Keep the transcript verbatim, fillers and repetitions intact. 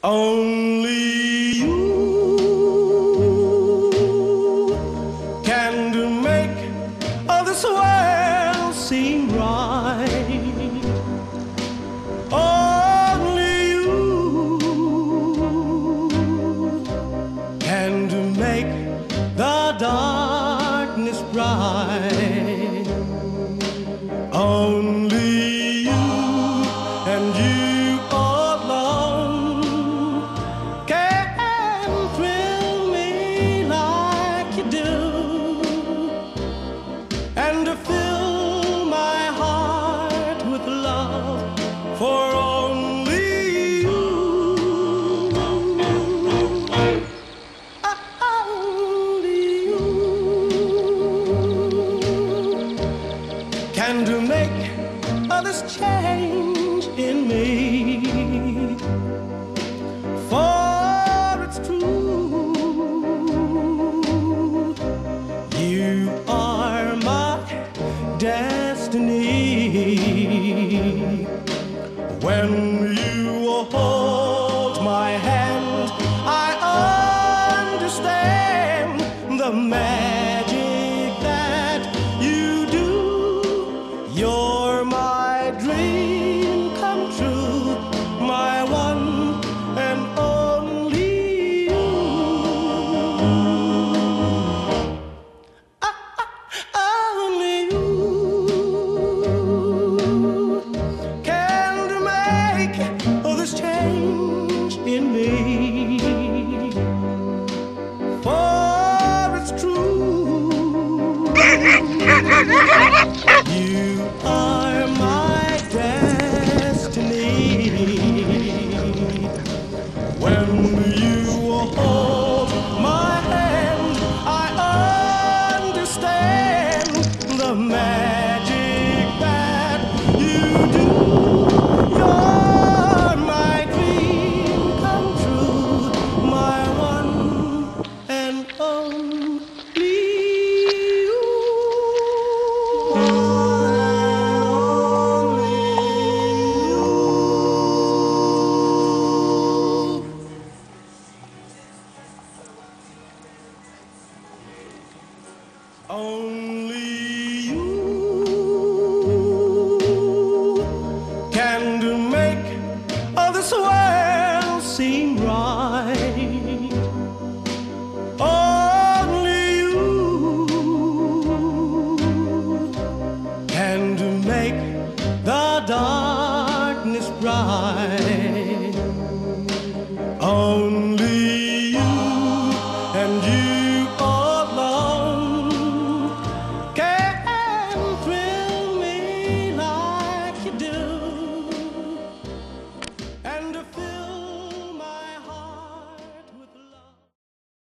Only you can do make all this world seem right. Only you can do make the darkness bright. Only you and you and to fill my heart with love for only you. Only you can to make all this change in me. For it's true, you are my destiny. When you hold my hand, I understand the magic that you do. You're my dream come true, my one and only you. Only you can make all this change in me. For it's true, you are my destiny. When you hold my hand, I understand the magic that you do. You're my dream come true, my one and only you. Only you can do make all this world seem right. Only you can do make the darkness bright. Only